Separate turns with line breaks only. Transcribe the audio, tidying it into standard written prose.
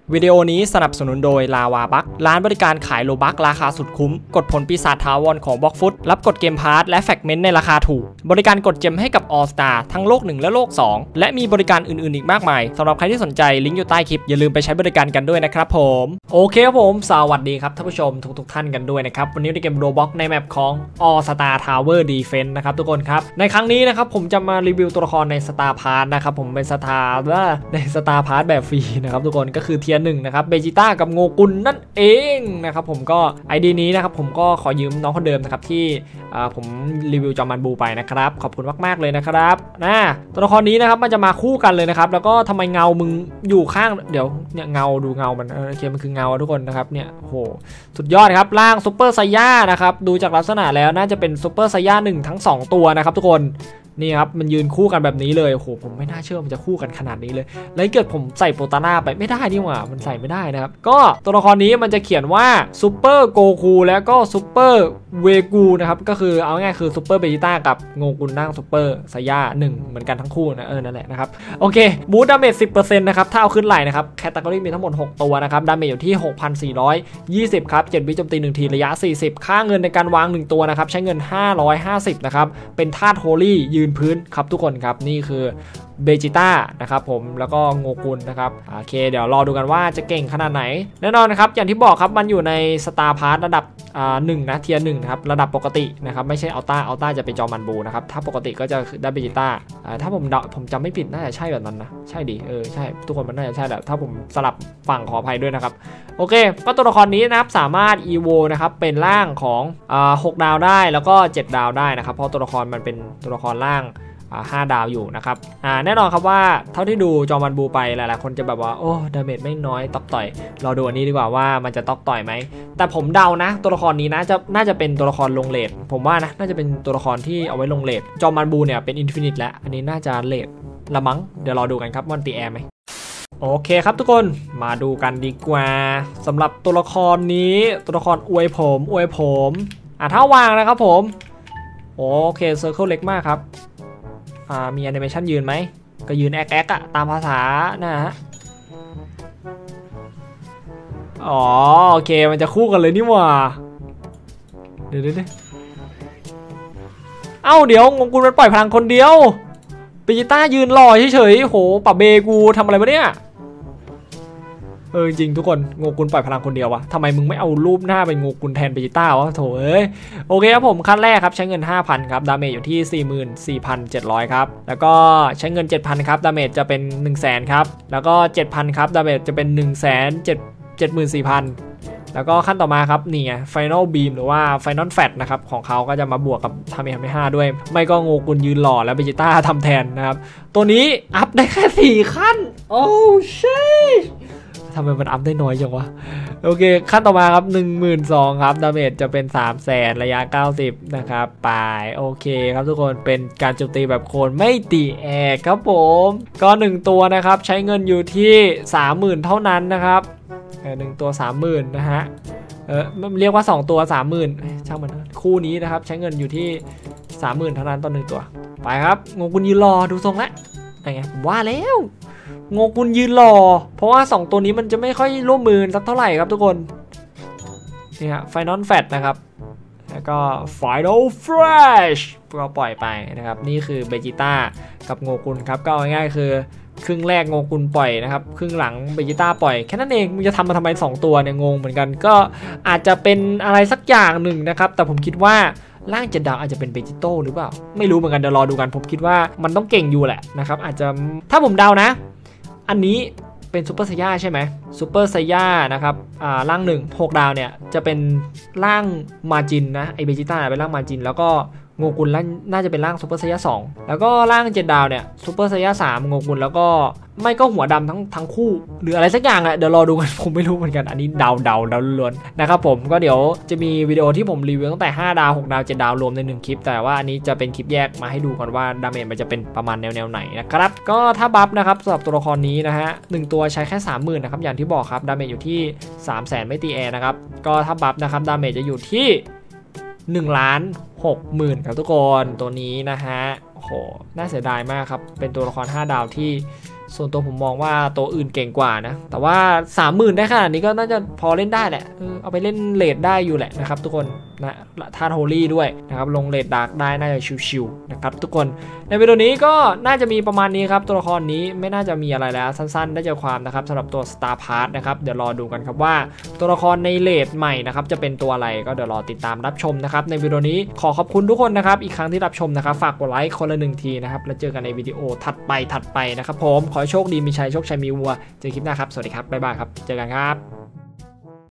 วิดีโอนี้สนับสนุนโดยลาวาบัคร้านบริการขายโลบัคราคาสุดคุ้มกดผลปีศาจถาวรของบล็อกฟุตรับกดเกมพาร์ทและแฟกเมนต์ในราคาถูกบริการกดเจมให้กับ All Star ทั้งโลก1และโลก2และมีบริการอื่นๆอีกมากมายสำหรับใครที่สนใจลิงก์อยู่ใต้คลิปอย่าลืมไปใช้บริการกันด้วยนะครับผมโอเคครับผมสวัสดีครับท่านผู้ชมทุกท่านกันด้วยนะครับวันนี้ในเกมโรบ็อกในแมปของ All Star Tower Defense นะครับทุกคนครับในครั้งนี้นะครับผมจะมารีวิวตัวละครใน Star Pass นะครับผมเป็น Star Pass แบบฟรีนะครับทุกคนก็คือเทียร์1นะครับเบจิต้ากับโงกุลนั่นเองนะครับผมก็ ID นี้นะครับผมก็ขอยืมน้องคนเดิมนะครับที่ผมรีวิวจอมันบูไปนะครับขอบคุณมากๆเลยนะครับตัวละครนี้นะครับมันจะมาคู่กันเลยนะครับแล้วก็ทำไมเงามึงอยู่ข้างเดี๋ยวเนี่ยเงาดูเงามันโอเคมันคือเงาทุกคนนะครับเนี่ยโหสุดยอดครับร่างซูเปอร์ไซย่านะครับดูจากลักษณะแล้วน่าจะเป็นซูเปอร์ไซย่า1ทั้ง2ตัวนะครับทุกคนนี่ครับมันยืนคู่กันแบบนี้เลยโอ้โหผมไม่น่าเชื่อมันจะคู่กันขนาดนี้เลยแล้วเกิดผมใส่โปตาน่าไปไม่ได้นี่หว่ามันใส่ไม่ได้นะครับก็ตัวละครนี้มันจะเขียนว่าซูเปอร์โกคูแล้วก็ซูเปอร์เวกูนะครับก็คือเอาง่ายคือซูเปอร์เบจิต้ากับโงกุลนั่งซูเปอร์ไซย่า1เหมือนกันทั้งคู่นะนั่นแหละนะครับโอเคบูสต์ดาเมจ 10% นะครับถ้าเอาขึ้นไหลนะครับแคตตากรีมีทั้งหมด6ตัวนะครับดาเมจอยู่ที่ 6,420 ครับ7วิโจมตี1ทีระยะ40ค่าเงินในการวาง1ตัวนะครับใช้เงิน550นะครับเป็นธาตุโฮลี่ยืนพื้นครับทุกคนครับนี่คือเบจิต้านะครับผมแล้วก็โงกุลนะครับโอเคเดี๋ยวรอดูกันว่าจะเก่งขนาดไหนแน่นอนนะครับอย่างที่บอกครับมันอยู่ในสตาร์พาร์ทระดับ1นะเทียร์1นะครับระดับปกตินะครับไม่ใช่อัลต้าจะไปจอมันบูนะครับถ้าปกติก็จะได้เบจิต้าถ้าผมจำไม่ผิดน่าจะใช่แบบนั้นนะใช่ดิใช่ทุกคนมันน่าจะใช่แหละถ้าผมสลับฝั่งขออภัยด้วยนะครับโอเคก็ตัวละครนี้นะครับสามารถ EVO นะครับเป็นร่างของ6 ดาวได้แล้วก็7 ดาวได้นะครับเพราะตัวละครมันเป็นตัวละครร่าง5 ดาวอยู่นะครับแน่นอนครับว่าเท่าที่ดูจอมันบูไปหลายๆคนจะแบบว่าโอ้ดาเมจไม่น้อยต๊อกต่อยรอดูอันนี้ดีกว่าว่ามันจะต๊อกต่อยไหมแต่ผมเดานะตัวละครนี้นะน่าจะเป็นตัวละครลงเลทผมว่านะน่าจะเป็นตัวละครที่เอาไว้ลงเลทจอมันบูเนี่ยเป็นอินฟินิตแล้วอันนี้น่าจะเลทละมั้งเดี๋ยวรอดูกันครับมันตีแอร์ไหมโอเคครับทุกคนมาดูกันดีกว่าสำหรับตัวละครนี้ตัวละครอวยผมถ้าวางนะครับผมโอเคเซอร์เคิลเล็กมากครับมีแอนิเมชันยืนไหมก็ยืนแอ๊กอะตามภาษานะฮะอ๋อโอเคมันจะคู่กันเลยนี่หว่าเดี๋ยวเดี๋ยวงงกุลมันปล่อยพลังคนเดียวเบจิต้ายืนรอเฉยๆโหป่าเบกูทำอะไรมาเนี่ยจริงทุกคนโงกุลปล่อยพลังคนเดียววะทำไมมึงไม่เอารูปหน้าเป็นโงกุลแทนเบจิต้าวะโถโอเคครับผมขั้นแรกครับใช้เงิน 5,000 ครับดาเมจอยู่ที่ 44,700 ครับแล้วก็ใช้เงิน 7,000 ครับดาเมจจะเป็น 100,000 ครับแล้วก็ 7,000 ครับดาเมจจะเป็น 174,000 แล้วก็ขั้นต่อมาครับนี่ไง Final Beam หรือว่า Final Fat นะครับของเขาก็จะมาบวกกับทาเมะ5ด้วยไม่ก็โงกุลยืนหล่อแล้วเบจิต้าทำแทนนะครับตัวนี้อัพได้แค่4ขั้นโอ้ชิทำไมมันอัพได้น้อยจังวะโอเคขั้นต่อมาครับ 12,000 ครับดาเมจจะเป็น 300,000 ระยะ90นะครับไปโอเคครับทุกคนเป็นการโจมตีแบบโคนไม่ตีแอกครับผมก็1ตัวนะครับใช้เงินอยู่ที่ 30,000 เท่านั้นนะครับ1 ตัว 30,000 นะฮะเรียกว่า2 ตัว 30,000 ช่างมันคู่นี้นะครับใช้เงินอยู่ที่ 30,000 เท่านั้นต่อ1ตัวไปครับงงกุลยืนรอดูทรงแล้วไงผมว่าแล้วโงกุลยืนรอเพราะว่า2ตัวนี้มันจะไม่ค่อยร่วมมือสักเท่าไหร่ครับทุกคนนี่ฮะ Final Fat นะครับแล้วก็ Final Flash ก็ปล่อยไปนะครับนี่คือเบจิต้ากับโงกุลครับก็ง่ายๆคือครึ่งแรกโงกุลปล่อยนะครับครึ่งหลังเบจิต้าปล่อยแค่นั้นเองมึงจะทำมาทำไม2ตัวเนี่ยงงเหมือนกันก็อาจจะเป็นอะไรสักอย่างหนึ่งนะครับแต่ผมคิดว่าร่าง7 ดาวอาจจะเป็นเบจิโต้หรือเปล่าไม่รู้เหมือนกันเดี๋ยวรอดูกันผมคิดว่ามันต้องเก่งอยู่แหละนะครับอาจจะถ้าผมเดานะอันนี้เป็นซูเปอร์ไซย่าใช่ไหมซูเปอร์ไซย่านะครับร่าง6 ดาวเนี่ยจะเป็นร่างมาจินนะไอเบจิต้าเป็นร่างมาจินแล้วก็โงกุลน่าจะเป็นร่างซูเปอร์ไซย่า2แล้วก็ร่าง7 ดาวเนี่ยซูเปอร์ไซย่า3โงกุลแล้วก็ไม่ก็หัวดำทั้งคู่หรืออะไรสักอย่างอะเดี๋ยวรอดูกันผมไม่รู้เหมือนกันอันนี้เดาล้วนนะครับผมก็เดี๋ยวจะมีวิดีโอที่ผมรีวิวตั้งแต่5 ดาว6 ดาว7 ดาวรวมใน1คลิปแต่ว่าอันนี้จะเป็นคลิปแยกมาให้ดูก่อนว่าดาเมจมันจะเป็นประมาณแนวไหนนะครับก็ถ้าบัฟนะครับสำหรับตัวละครนี้นะฮะ1ตัวใช้แค่ 30,000 นะครับอย่างที่บอกครับดาเมจอยู่ที่ 300,000 ไม่ตีแอร์นะครับก็ถ้าบัฟนะครับดาเมจจะอยู่ที่1,60,000 ครับทุกคนตัวนี้นะฮะโอ้โหน่าเสียดายมากครับเป็นตัวละคร5 ดาวที่ส่วนตัวผมมองว่าตัวอื่นเก่งกว่านะแต่ว่า 30,000 ได้ขนาดนี้ก็น่าจะพอเล่นได้แหละเอาไปเล่นเลดได้อยู่แหละนะครับทุกคนนะธาตุโฮลี่ด้วยนะครับลงเลดดาร์กได้น่าจะชิวๆนะครับทุกคนในวิดีโอนี้ก็น่าจะมีประมาณนี้ครับตัวละครนี้ไม่น่าจะมีอะไรแล้วสั้นๆได้ใจความนะครับสำหรับตัว Star Pass นะครับเดี๋ยวรอดูกันครับว่าตัวละครในเลดใหม่นะครับจะเป็นตัวอะไรก็เดี๋ยวรอติดตามรับชมนะครับในวิดีโอนี้ขอขอบคุณทุกคนนะครับอีกครั้งที่รับชมนะครับฝากกดไลค์คนละ1ทีนะครับแล้วเจอกันในวิดีโอถัดไปนะครับผมขอให้โชคดีมีชัยโชคชัยมีวัวเจอคลิปหน้าครับสวัสดีครับบ๊ายบายครับเจอกันครับ